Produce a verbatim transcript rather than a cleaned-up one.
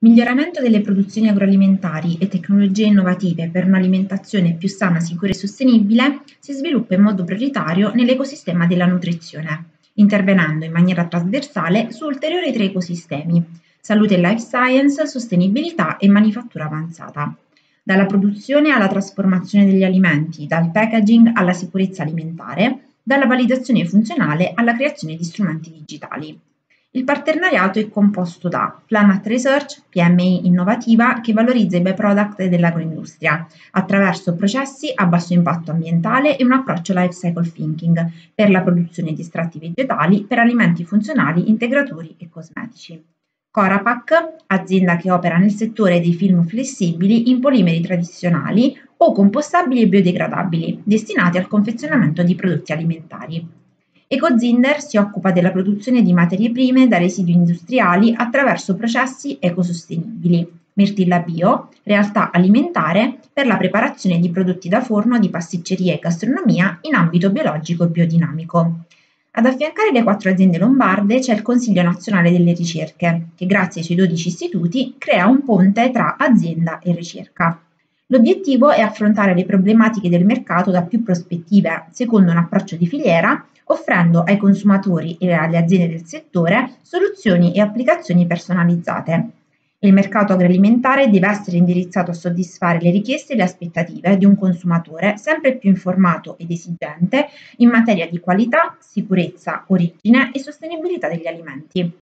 Miglioramento delle produzioni agroalimentari e tecnologie innovative per un'alimentazione più sana, sicura e sostenibile si sviluppa in modo prioritario nell'ecosistema della nutrizione, intervenendo in maniera trasversale su ulteriori tre ecosistemi: salute e life science, sostenibilità e manifattura avanzata. Dalla produzione alla trasformazione degli alimenti, dal packaging alla sicurezza alimentare, dalla validazione funzionale alla creazione di strumenti digitali. Il partenariato è composto da Planet Research, P M I innovativa che valorizza i byproduct dell'agroindustria attraverso processi a basso impatto ambientale e un approccio life cycle thinking per la produzione di estratti vegetali per alimenti funzionali, integratori e cosmetici. Corapac, azienda che opera nel settore dei film flessibili in polimeri tradizionali o compostabili e biodegradabili, destinati al confezionamento di prodotti alimentari. EcoZinder si occupa della produzione di materie prime da residui industriali attraverso processi ecosostenibili. Mirtilla Bio, realtà alimentare per la preparazione di prodotti da forno di pasticceria e gastronomia in ambito biologico e biodinamico. Ad affiancare le quattro aziende lombarde c'è il Consiglio Nazionale delle Ricerche, che grazie ai suoi dodici istituti crea un ponte tra azienda e ricerca. L'obiettivo è affrontare le problematiche del mercato da più prospettive, secondo un approccio di filiera, offrendo ai consumatori e alle aziende del settore soluzioni e applicazioni personalizzate. Il mercato agroalimentare deve essere indirizzato a soddisfare le richieste e le aspettative di un consumatore sempre più informato ed esigente in materia di qualità, sicurezza, origine e sostenibilità degli alimenti.